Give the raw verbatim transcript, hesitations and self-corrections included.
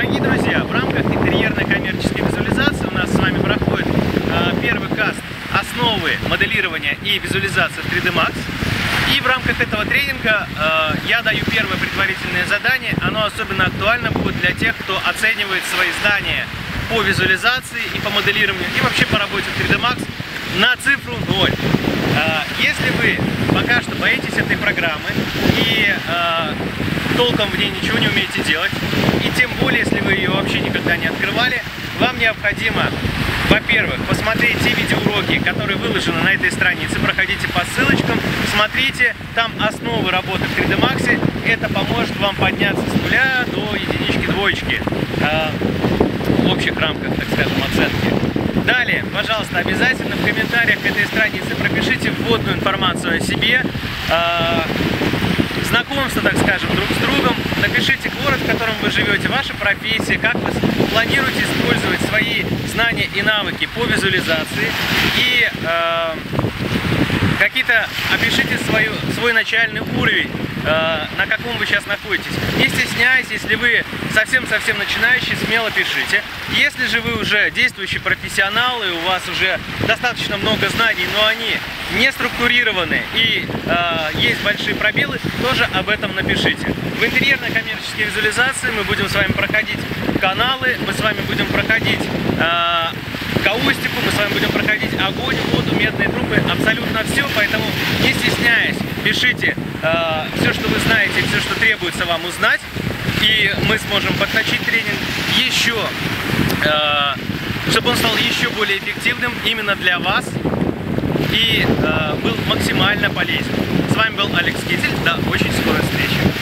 Дорогие друзья, в рамках интерьерной коммерческой визуализации у нас с вами проходит э, первый каст «Основы моделирования и визуализации в три дэ Max». И в рамках этого тренинга э, я даю первое предварительное задание. Оно особенно актуально будет для тех, кто оценивает свои знания по визуализации и по моделированию, и вообще по работе в три дэ Max на цифру ноль. Э, если вы пока что боитесь этой программы и э, толком в ней ничего не умеете делать, и тем более, если вы ее вообще никогда не открывали, вам необходимо, во-первых, посмотреть те видеоуроки, которые выложены на этой странице, проходите по ссылочкам, смотрите, там основы работы в три дэ Max, это поможет вам подняться с нуля до единички, двоечки э, в общих рамках, так скажем, оценки. Далее, пожалуйста, обязательно в комментариях к этой странице пропишите вводную информацию о себе, э, знакомство, так скажем, друг с другом, напишите город, в котором вы живете, ваша профессия, как вы планируете использовать свои знания и навыки по визуализации, и э, какие-то опишите свою, свой начальный уровень, э, на каком вы сейчас находитесь. Не стесняйтесь, если вы совсем-совсем начинающий, смело пишите. Если же вы уже действующий профессионал и у вас уже достаточно много знаний, но они не структурированы и э, есть большие пробелы, тоже об этом напишите. В интерьерной коммерческой визуализации мы будем с вами проходить каналы, мы с вами будем проходить э, каустику, мы с вами будем проходить огонь, воду, медные трубы, абсолютно все, поэтому не стесняясь, пишите э, все, что вы знаете, все, что требуется вам узнать, и мы сможем подточить тренинг еще, э, чтобы он стал еще более эффективным именно для вас и э, был максимально полезен. С вами был Алекс Китель, до очень скорой встречи.